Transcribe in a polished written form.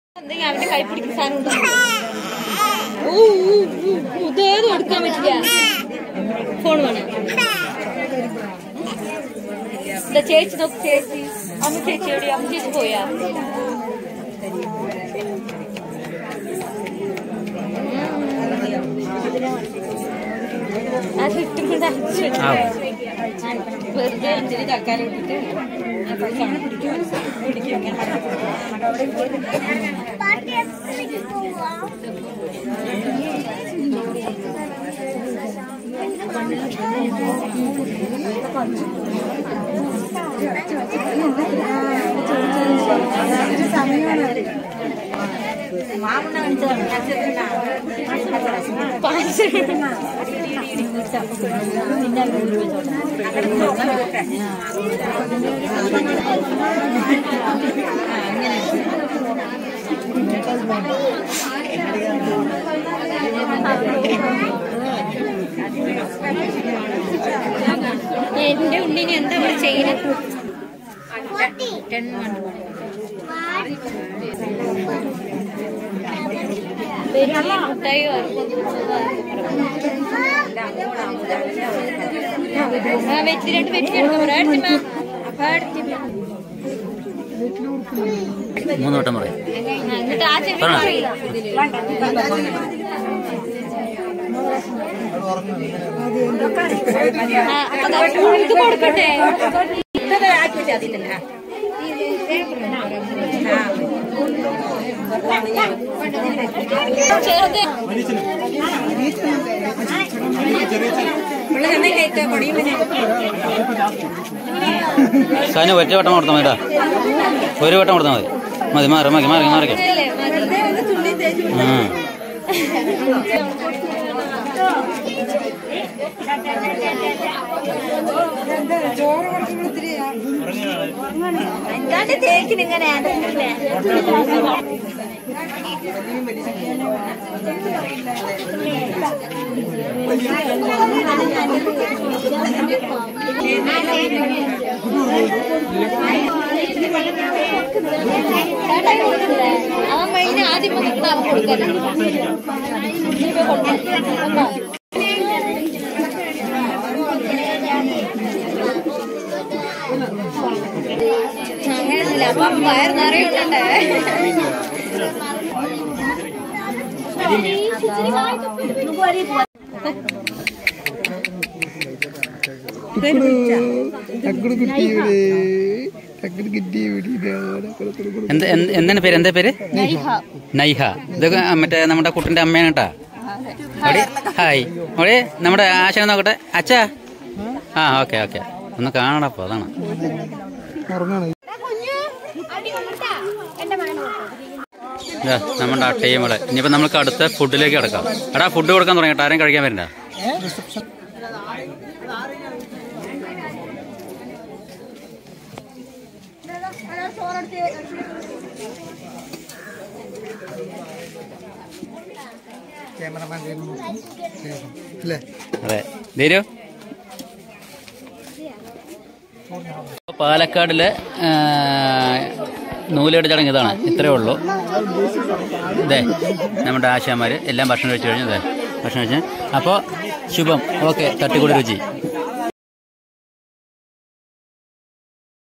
അവന്റെ കൈ പിടിക്കുന്ന സാധനം ഉണ്ടോ? ഇതേത് കൊടുക്കാൻ പറ്റില്ല. ഫോൺ വേണം. ചേച്ചി നോക്ക്, ചേച്ചി അമ്മ ചേച്ചി എവിടെ? അമ്മ ചേച്ചി പോയാ? വെറുതെ അഞ്ചിന് ചക്കാല ഇട്ടിട്ട് എന്റെ ഉണ്ണിന് എന്താ ചെയ്യുന്നത്? മുട്ടായി വെച്ചിട്ട് വെച്ചെടുക്കാൻ മൂന്നോട്ടം പറയും. എന്നിട്ട് ആ ചെടി ഇത് കൊടുക്കട്ടെ. ചെറുത് സാധനം ഒറ്റ വട്ടം കൊടുത്താൽ മതിടാ. ഒരു വട്ടം കൊടുത്താൽ മതി. മതി മാറി മാറി മാറി മാറിക്ക. എന്താണ്ട് തേക്കിനിങ്ങനെ അവൻ കഴിഞ്ഞ ആദ്യം കൊടുക്കാൻ അങ്ങനെയൊന്നുമില്ല. അപ്പം വയർ നിറയുണ്ടേ. എന്താണ് പേര്? എന്താ പേര്? നൈഹ. ഇതൊക്കെ മറ്റേ നമ്മുടെ കുട്ടിന്റെ അമ്മയാണ് കേട്ടാ. ഹായ്. അവിടെ നമ്മുടെ ആശാനെ നോക്കട്ടെ. അച്ഛാ. ആ ഓക്കെ ഓക്കെ. ഒന്ന് കാണണപ്പോ. അതാണ് നമ്മുടെ ആ ടീമുകളെ. ഇനിയിപ്പോ നമുക്ക് അടുത്ത ഫുഡിലേക്ക് കിടക്കാം. എടാ ഫുഡ് കൊടുക്കാൻ തുടങ്ങിയിട്ട് ആരും കഴിക്കാൻ വരണ്ട. അതെ ധീരു. പാലക്കാടിലെ നൂലേട് ചടങ്ങ് ഇതാണ്. ഇത്രയേ ഉള്ളൂ. ഇതേ നമ്മുടെ ആശാമാര് എല്ലാം ഭക്ഷണം കഴിച്ചു കഴിഞ്ഞു. അതെ ഭക്ഷണം കഴിച്ചു. അപ്പോൾ ശുഭം. ഓക്കെ. തട്ടിക്കൂടി രുചി.